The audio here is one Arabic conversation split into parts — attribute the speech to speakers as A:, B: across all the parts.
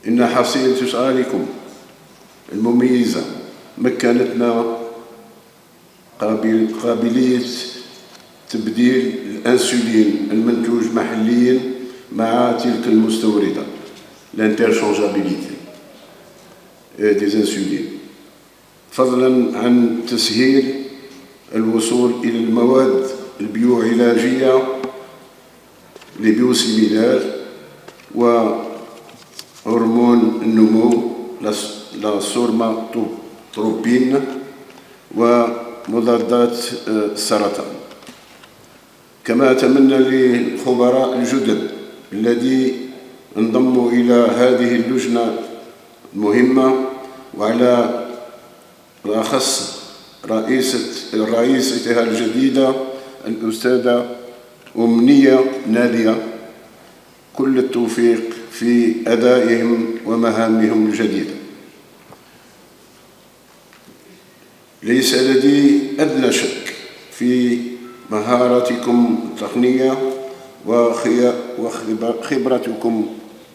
A: إن حصيلة أشغالكم المميزة مكنتنا قابلية تبديل الأنسولين المنتوج محليا مع تلك المستوردة، l'interchangeabilité des insulines، فضلا عن تسهيل الوصول إلى المواد البيوعلاجية لبيوسيميلار وهرمون النمو لا سورماتوبين ومضادات السرطان. كما أتمنى للخبراء الجدد الذي انضموا إلى هذه اللجنة المهمة، وعلى الأخص رئيستها الجديدة الأستاذة أمنية نادية، كل التوفيق في أدائهم ومهامهم الجديدة. ليس لدي أدنى شك في مهاراتكم التقنية وخبرتكم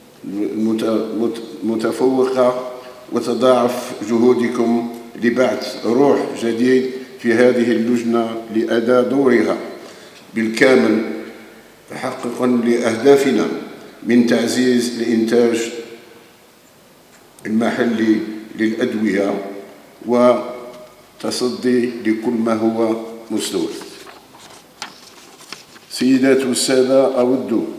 A: المتفوقة، وتضاعف جهودكم لبعث روح جديد في هذه اللجنة لأداء دورها بالكامل تحققاً لأهدافنا من تعزيز الإنتاج المحلي للأدوية وتصدي لكل ما هو مستورد. سيدات والسادة، أود